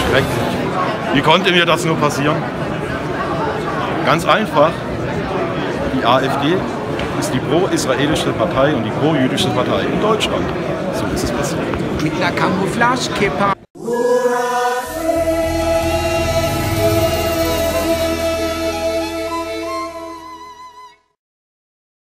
Schrecklich. Wie konnte mir das nur passieren? Ganz einfach. Die AfD ist die pro-israelische Partei und die pro-jüdische Partei in Deutschland. So ist es passiert. Mit einer Camouflage-Kippa.